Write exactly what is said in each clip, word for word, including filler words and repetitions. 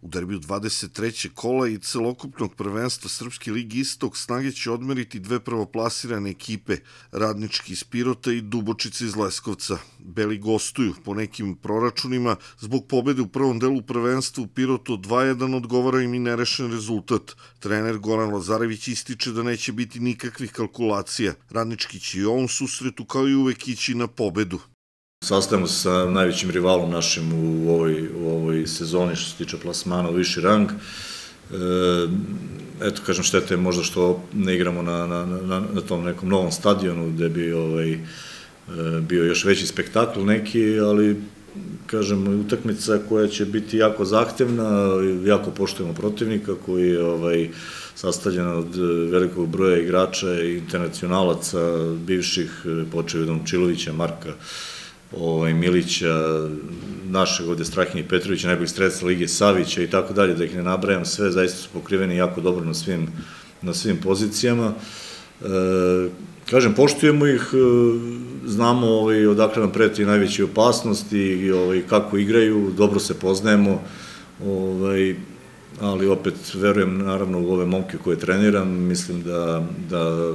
U derbiju dvadeset trećeg kola i celokupnog prvenstva Srpske ligi Istok snage će odmeriti dve prvoplasirane ekipe, Radnički iz Pirota i Dubočica iz Leskovca. Beli gostuju po nekim proračunima, zbog pobede u prvom delu prvenstva u Pirotu dva jedan odgovara im i nerešen rezultat. Trener Goran Lazarević ističe da neće biti nikakvih kalkulacija. Radnički će i u ovom susretu kao i uvek ići na pobedu. Sastavimo se sa najvećim rivalom našim u ovoj, u ovoj sezoni što se tiče plasmana u viši rang. E, eto, kažem, šteta je možda što ne igramo na, na, na, na tom nekom novom stadionu gde bi ovaj, bio još veći spektakl neki, ali kažem, utakmica koja će biti jako zahtevna, jako poštujemo protivnika koji je ovaj, sastavljen od velikog broja igrača i internacionalaca, bivših, počeo od Momčilovića, Marka, Ovaj, Milića, našeg ovde Strahinje Petrovića, najboljih strelaca Lige Savića i tako dalje, da ih ne nabrajam sve, zaista su pokriveni jako dobro na svim, na svim pozicijama. E, kažem, poštujemo ih, znamo ovaj, odakle nam preti najveće opasnosti i ovaj, kako igraju, dobro se poznajemo, ovaj, ali opet verujem naravno u ove momke koje treniram, mislim da, da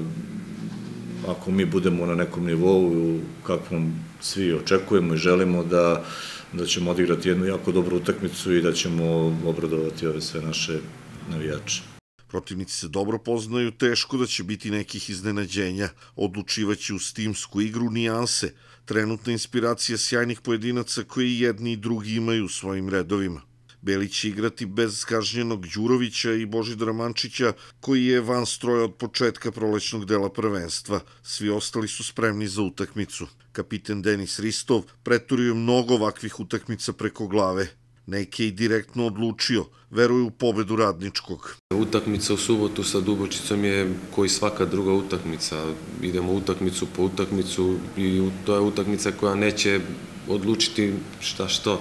ako mi budemo na nekom nivou kakvom svi očekujemo i želimo, da, da ćemo odigrati jednu jako dobru utakmicu i da ćemo obradovati ove sve naše navijače. Protivnici se dobro poznaju, teško da će biti nekih iznenađenja. Odlučivaće uz timsku igru nijanse, trenutna inspiracija sjajnih pojedinaca koji jedni i drugi imaju u svojim redovima. Beli će igrati bez kažnjenog Đurovića i Božidara Mančića, koji je van stroja od početka prolećnog dela prvenstva. Svi ostali su spremni za utakmicu. Kapiten Denis Ristov preturio mnogo ovakvih utakmica preko glave. Neke i direktno odlučio, veruje u pobedu Radničkog. Utakmica u subotu sa Dubočicom je koji svaka druga utakmica. Idemo utakmicu po utakmicu i to je utakmica koja neće odlučiti šta što.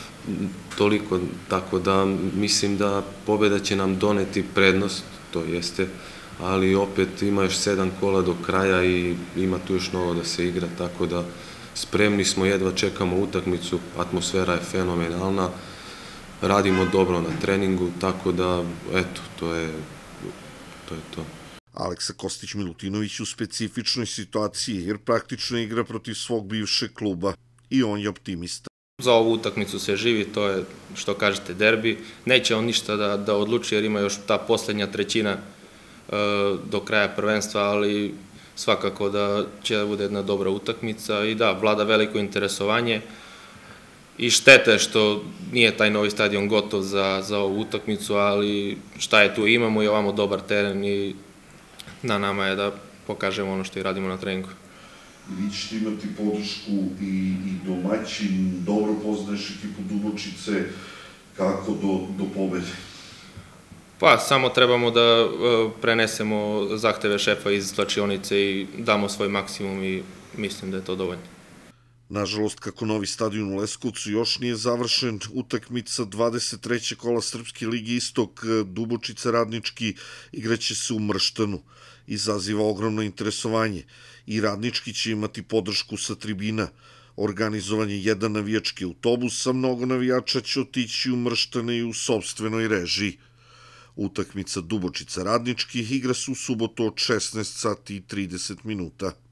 Toliko, tako da mislim da pobeda će nam doneti prednost, to jeste, ali opet ima još sedam kola do kraja i ima tu još mnogo da se igra, tako da spremni smo, jedva čekamo utakmicu, atmosfera je fenomenalna, radimo dobro na treningu, tako da, eto, to je to. Je to. Aleksa Kostić-Milutinović u specifičnoj situaciji, jer praktično igra protiv svog bivšeg kluba i on je optimista. Za ovu utakmicu se živi, to je, što kažete, derbi. Neće on ništa da, da odluči jer ima još ta poslednja trećina e, do kraja prvenstva, ali svakako da će da bude jedna dobra utakmica i da, vlada veliko interesovanje i šteta je što nije taj novi stadion gotov za, za ovu utakmicu, ali šta je tu, imamo i ovamo dobar teren i na nama je da pokažemo ono što i radimo na treningu. Vi ćete imati podršku i, i domaćin, dobro poznaješ ekipu Dubočice, kako do, do pobede? Pa, samo trebamo da prenesemo zahteve šefa iz slačionice i damo svoj maksimum i mislim da je to dovoljno. Nažalost, kako novi stadion u Leskovcu još nije završen, utakmica dvadeset trećeg kola Srpske ligi Istok, Dubočica Radnički, igraće se u Mrštanu. Izaziva ogromno interesovanje i Radnički će imati podršku sa tribina. Organizovan je jedan navijački autobus, a mnogo navijača će otići u Mrštane i u sopstvenoj režiji. Utakmica Dubočica Radnički igra se u subotu od šesnaest sati i trideset minuta.